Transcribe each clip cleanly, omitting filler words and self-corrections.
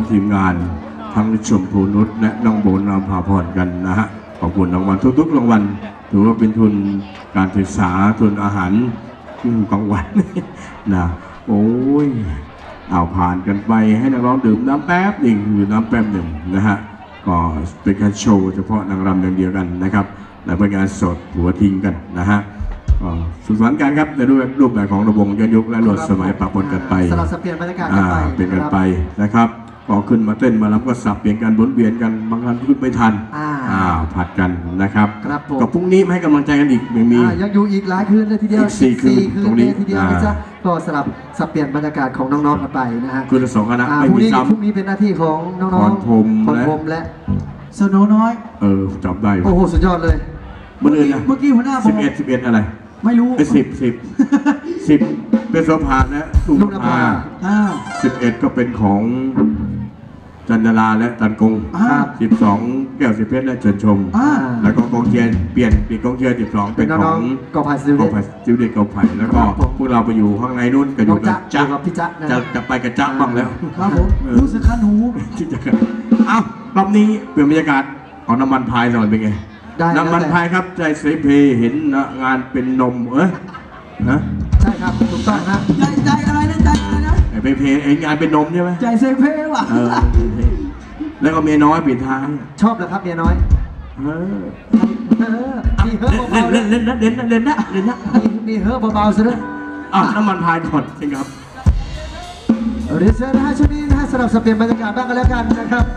ทีมงานทั้งชมพูนุชและน้องโบนนภาพรกันนะฮะขอบคุณรางวัลทุกๆรางวัลถือว่าเป็นทุนการศึกษาทุนอาหารกลางวันนะโอ้ยเอาผ่านกันไปให้นักร้องดื่มน้ำแป๊บหนึ่งหรือน้ำแป๊บหนึ่งนะฮะก็เป็นการโชว์เฉพาะนางรำอย่างเดียวกันนะครับและเป็นการสดหัวทิ้งกันนะฮะสุขสันต์กันครับในรูปแบบของระวงย้อนยุคและรถสมัยปะปนกันไปสลับสับเปลี่ยนบรรยากาศกันไปเปลี่ยนกันไปนะครับก็ขึ้นมาเต้นมาแล้วก็สับเปลี่ยนกันหมุนเวียนกันบางครั้งขึ้นไม่ทันผัดกันนะครับก็พรุ่งนี้ให้กำลังใจกันอีกยังมียังอยู่อีกหลายคืนเลยทีเดียว 4 คืนตรงนี้ทีเดียวนะจ๊ะก็สลับสับเปลี่ยนบรรยากาศของน้องๆกันไปนะฮะคืนละ2 คณะไม่มีซ้ำพรุ่งนี้เป็นหน้าที่ของน้องๆพรพรมและสโนน้อยจับได้โอ้โหสุดยอดเลยเมื่อกี้หัวหน้า11อะไรไม่รู้ 10เป็นโซฟานะลุงนภา11ก็เป็นของจันดาราและตันกง12แก้วสิเพชรและเฉินชมแล้วก็กองเชียร์เปลี่ยนกองเชียร์12เป็นของกอไผ่ซิลเดตกอไผ่แล้วก็พวกเราไปอยู่ข้างในนู่นก็อยู่กับจ๊ะจะไปกับจ๊ะบ้างแล้วครับผมรู้สึกคันหูที่จะรอบนี้เปลี่ยนบรรยากาศเอาน้ำมันพายหน่อยเป็นไงน้ำมันพายครับใจเสเพเห็นงานเป็นนมนะใช่ครับถูกต้องนะใจอะไรนะใจอะไรนะไอ้เพงานเป็นนมใช่ไหมใจเซเพว่ะแล้วก็เมียน้อยปิดท้ายชอบเหรอครับเมียน้อยมีเฮ้อเบาๆเล่นนะมีเฮ้อเบาๆซะด้วยน้ำมันพายก่อนจริงครับเรียนเชิญนะฮะช่วงนี้นะฮะสำหรับสเปลี่ยนบรรยากาศบ้างกันแล้วกันนะครับ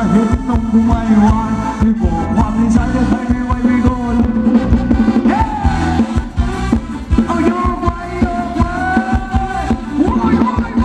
และเห็นนมกูไม่ไหวไม่บอกความในใจและใครไม่ไหวไม่โดนเอาโยกไว้โยกไว้โอ้ยโอ้ย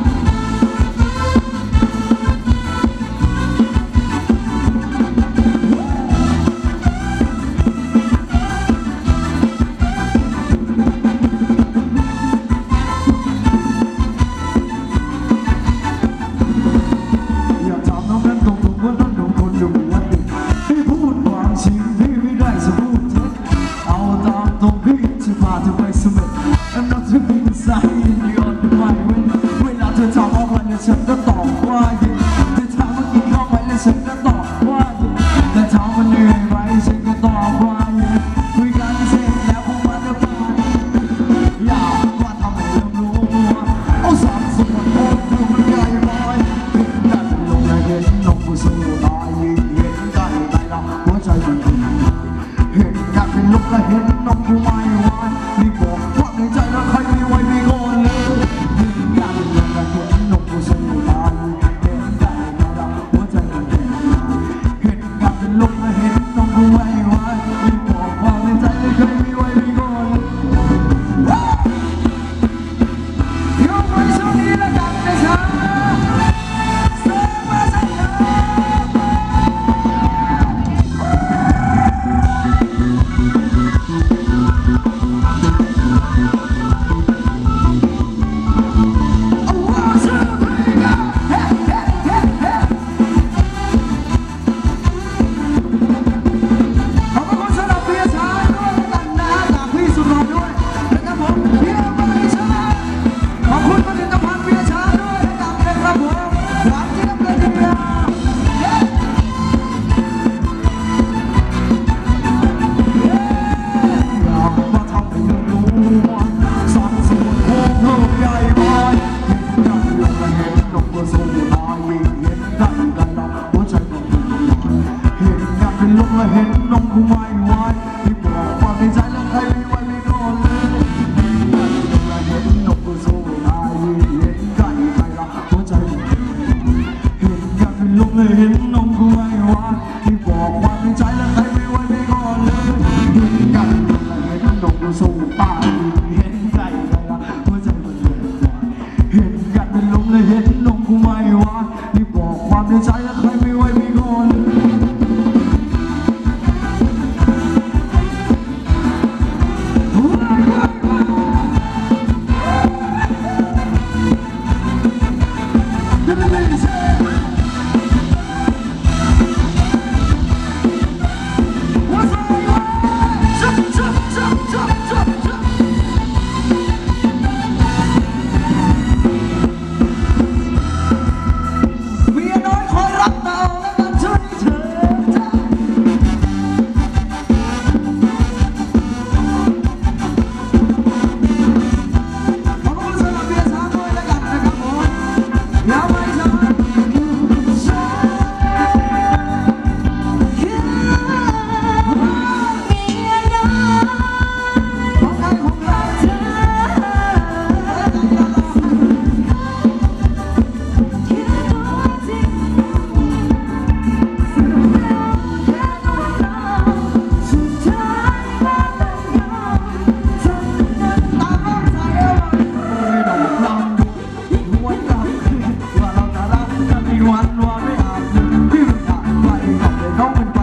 อย่าถามน้องนั้นตรงๆว่าน้องโดนคนดูวันนี้พี่พูดความจริงพี่ไม่ได้จะพูดเท็จเอาตามตรงพี่จะพาเธอไปสมัย I'm not to be inside you on the way เวลาเธอถามว่าวันนี้ฉันก็ตอบว่าเย็นเธอถามว่ากินข้าวไหมแล้วฉันก็ตอบว่าเย็นแต่ถามว่าเหนื่อยไหมฉันก็ตอบว่าเย็นคุยกันเสร็จแล้วคงมาเดินผ่านอยากว่าทำให้เริ่มรู้เอาสามส่วนโอ้ดูมันใหญ่บอยเห็นกันลงและเห็นนกผู้สู้ตายยิ่งเห็นใกล้ใจเราหัวใจมันเห็นอยากเป็นลกและเห็นนกผู้ไม่ไหวรีบบอกว่าในใจแล้วใครไม่ไหวไม่ก่อนเลยเห็นอยากเป็นลกและเห็นนกผู้สู้ตายเห็นใกล้ใจเราหัวใจมันเห็นอยากเป็นลกและเห็นนกผู้ไม่ไหวรีบบอกว่าในใจแล้วใครไม่ไหวไม่ก่อนยกไว้ช่วงนี้แล้วกันนะจ๊ะเสิร์ฟมาสักหน่อยเอาว่าเสิร์ฟให้กันเฮ้เฮ้เฮ้เฮ้ขอบคุณสำหรับเบียร์ชาด้วยแล้วกันนะจากพี่สุดหล่อด้วยนะครับผมเบียร์ไม่ใช่ขอบคุณผลิตภัณฑ์เบียร์ชาด้วยนะครับผมหวานเจี๊ยบเลยทีเดียวเย้อยากมาทำให้เธอรู้ว่าสัดส่วนของเธอใหญ่บอยเห็นกันลงและเห็นนกก็สู้ตายยิ่งเห็นกันเราหัวใจมันเห็นอยากเป็นลมและเห็นนกกูไม่ไหวที่บอกความในใจแล้วใครไม่ไหวไม่โดนเลยเห็นกันลงและเห็นนกก็สู้ตายยิ่งเห็นใกล้ใจเราหัวใจมันเห็นอยากเป็นลมและเห็นนกกูไม่ไหวที่บอกความในใจแล้วใครไม่ไหวไม่โดนเลยเห็นกันลงและเห็นนกก็สู้ตายเห็นใกล้ใจเราหัวใจมันเห็นอยากเป็นลมและเห็นนกกูไม่ไหวที่บอกความในใจแล้วใครไม่ไหวไม่โดนเมียน้อยคอยรับเตาแล้วกันช่วยเธอจ้าขอบคุณสำหรับเบียร์ช้างด้วยแล้วกันนะครับผมอย่าไม่ช้าของใครของเราเธอวันไม่อาบน้ำพี่ไม่อาบไปกับเลยน้องเป็น